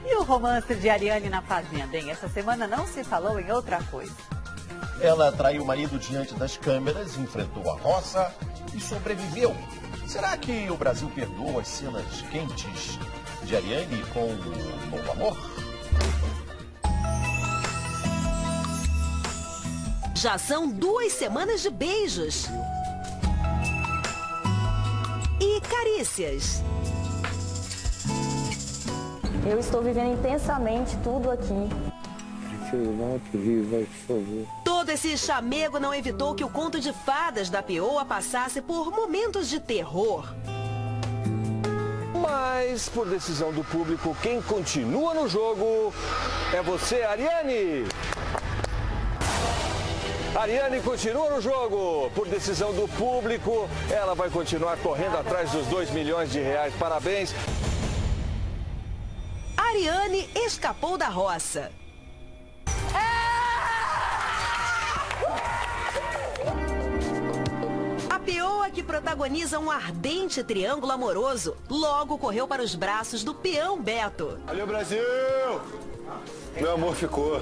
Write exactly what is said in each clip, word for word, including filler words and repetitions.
E o romance de Ariane na Fazenda, hein? Essa semana não se falou em outra coisa. Ela traiu o marido diante das câmeras, enfrentou a roça e sobreviveu. Será que o Brasil perdoa as cenas quentes de Ariane com o novo amor? Já são duas semanas de beijos e carícias. Eu estou vivendo intensamente tudo aqui. Todo esse chamego não evitou que o conto de fadas da Peoa passasse por momentos de terror. Mas, por decisão do público, quem continua no jogo é você, Ariane. Ariane continua no jogo. Por decisão do público, ela vai continuar correndo atrás dos dois milhões de reais. Parabéns. Ariane escapou da roça. A Peoa, que protagoniza um ardente triângulo amoroso, logo correu para os braços do peão Beto. Valeu, Brasil! Meu amor ficou.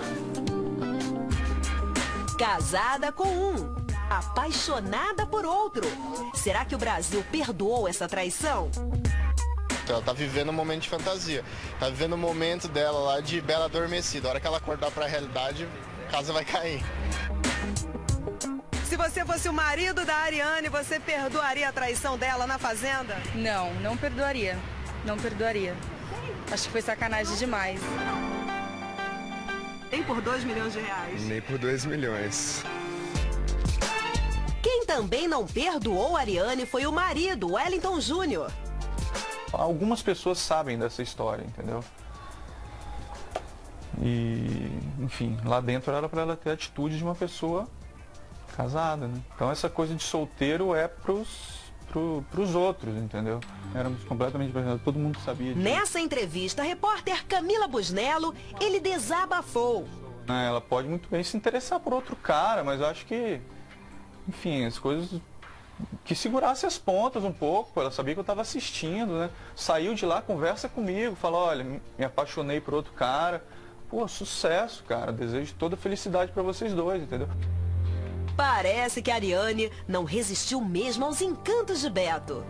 Casada com um, apaixonada por outro. Será que o Brasil perdoou essa traição? Ela tá vivendo um momento de fantasia. Tá vivendo um momento dela lá de bela adormecida. A hora que ela acordar pra realidade, a casa vai cair. Se você fosse o marido da Ariane, você perdoaria a traição dela na Fazenda? Não, não perdoaria. Não perdoaria. Acho que foi sacanagem demais. Nem por dois milhões de reais. Nem por dois milhões. Quem também não perdoou a Ariane foi o marido, Wellington Júnior. Algumas pessoas sabem dessa história, entendeu? E, enfim, lá dentro era para ela ter a atitude de uma pessoa casada, né? Então essa coisa de solteiro é pros, pro, pros outros, entendeu? Éramos completamente diferentes, todo mundo sabia disso. Nessa entrevista, a repórter Camila Busnello, ele desabafou. Ela pode muito bem se interessar por outro cara, mas eu acho que, enfim, as coisas... que segurasse as pontas um pouco, ela sabia que eu estava assistindo, né? Saiu de lá, conversa comigo, fala, olha, me apaixonei por outro cara. Pô, sucesso, cara, desejo toda felicidade para vocês dois, entendeu? Parece que a Ariane não resistiu mesmo aos encantos de Beto.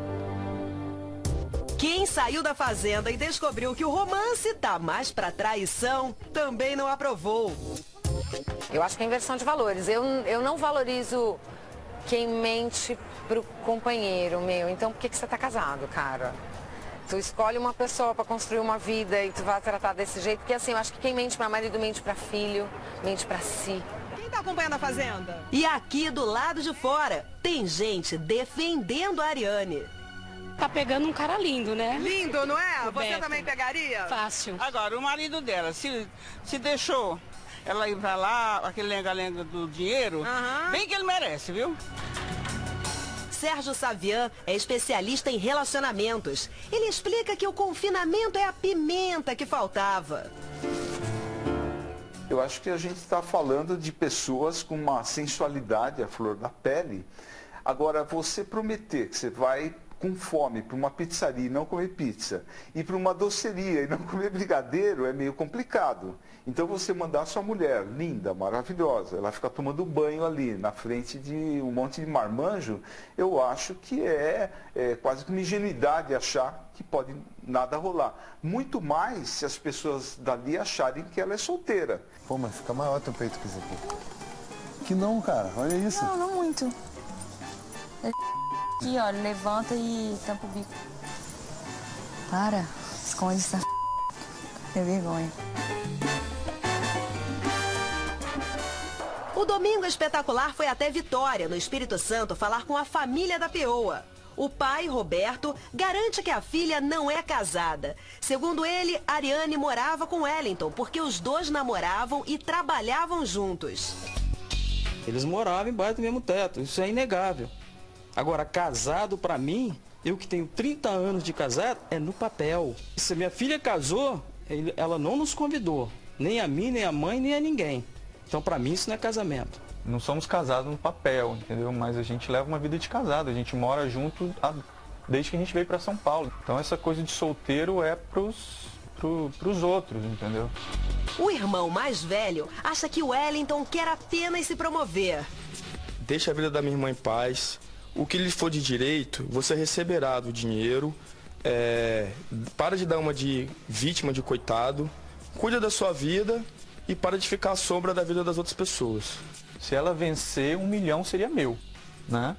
Quem saiu da Fazenda e descobriu que o romance tá mais pra traição, também não aprovou. Eu acho que é inversão de valores. Eu, eu não valorizo quem mente pro companheiro, meu. Então por que, que você tá casado, cara? Tu escolhe uma pessoa pra construir uma vida e tu vai tratar desse jeito. Porque assim, eu acho que quem mente pra marido, mente pra filho, mente pra si. Quem tá acompanhando a Fazenda? E aqui do lado de fora, tem gente defendendo a Ariane. Tá pegando um cara lindo, né? Lindo, não é? O Você Beto. também pegaria? Fácil. Agora, o marido dela, se, se deixou ela ir pra lá, aquele lenga-lenga do dinheiro, Aham. bem que ele merece, viu? Sérgio Savian é especialista em relacionamentos. Ele explica que o confinamento é a pimenta que faltava. Eu acho que a gente está falando de pessoas com uma sensualidade à flor da pele. Agora, você prometer que você vai com fome para uma pizzaria e não comer pizza, e para uma doceria e não comer brigadeiro é meio complicado. Então você mandar sua mulher, linda, maravilhosa, ela ficar tomando banho ali na frente de um monte de marmanjo, eu acho que é, é quase que uma ingenuidade achar que pode nada rolar. Muito mais se as pessoas dali acharem que ela é solteira. Pô, mas fica maior teu peito que isso aqui. Que não, cara, olha isso. Não, não muito. Aqui, ó, levanta e tampa o bico. Para, esconde essa é vergonha. O Domingo Espetacular foi até Vitória, no Espírito Santo, falar com a família da Peoa. O pai, Roberto, garante que a filha não é casada. Segundo ele, Ariane morava com Wellington, porque os dois namoravam e trabalhavam juntos. Eles moravam embaixo do mesmo teto, isso é inegável. Agora, casado pra mim, eu que tenho trinta anos de casado, é no papel. Se minha filha casou, ela não nos convidou. Nem a mim, nem a mãe, nem a ninguém. Então, pra mim, isso não é casamento. Não somos casados no papel, entendeu? Mas a gente leva uma vida de casado, a gente mora junto a, desde que a gente veio para São Paulo. Então essa coisa de solteiro é pros, para os outros, entendeu? O irmão mais velho acha que o Wellington quer apenas se promover. Deixa a vida da minha irmã em paz. O que lhe for de direito, você receberá do dinheiro. É, para de dar uma de vítima, de coitado. Cuida da sua vida e para de ficar à sombra da vida das outras pessoas. Se ela vencer, um milhão seria meu, né?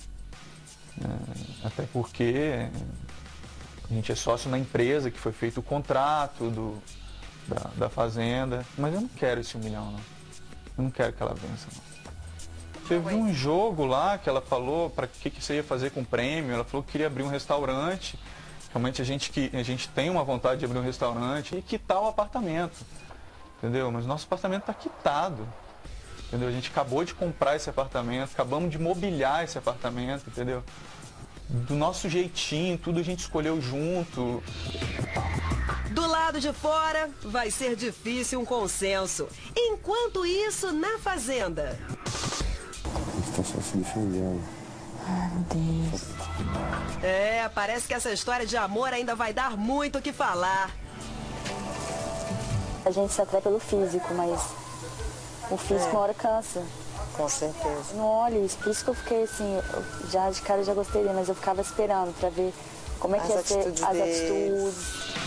É, até porque a gente é sócio na empresa que foi feito o contrato do, da, da fazenda. Mas eu não quero esse um milhão, não. Eu não quero que ela vença, não. Teve um jogo lá que ela falou para que, que você ia fazer com o prêmio. Ela falou que queria abrir um restaurante. Realmente a gente, que, a gente tem uma vontade de abrir um restaurante e quitar o apartamento. Entendeu? Mas nosso apartamento está quitado. Entendeu? A gente acabou de comprar esse apartamento, acabamos de mobiliar esse apartamento, entendeu? Do nosso jeitinho, tudo a gente escolheu junto. Do lado de fora, vai ser difícil um consenso. Enquanto isso, na fazenda... Está só se defendendo. Ai, meu Deus. É, parece que essa história de amor ainda vai dar muito o que falar. A gente se atrai pelo físico, mas o físico É. uma hora cansa. Com certeza. Eu não olho isso, por isso que eu fiquei assim, eu já de cara eu já gostei dele, mas eu ficava esperando pra ver como é As que ia ser atitudes as dele. atitudes.